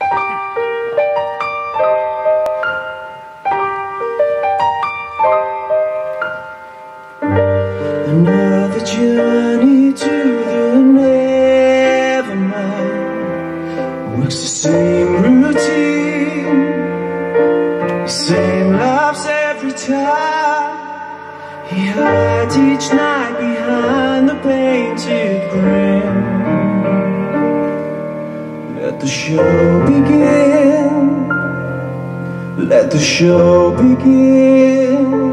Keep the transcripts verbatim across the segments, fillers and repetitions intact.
Another journey to the nevermind. Works the same routine, the same laughs every time. He hides each night behind the painted grin. Let the show begin. Let the show begin.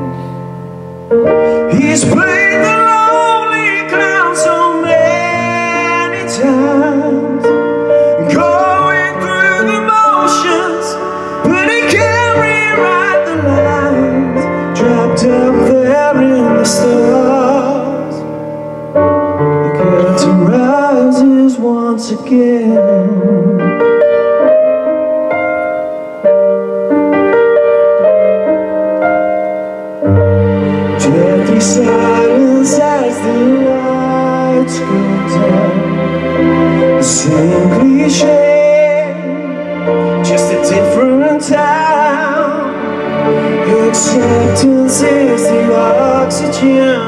He's played the lonely clown so many times, going through the motions, but he can't rewrite the lines. Trapped up there in the stars, the curtain rises once again. Deathly silence as the lights go down. The same cliche, just a different town. Acceptance is the oxygen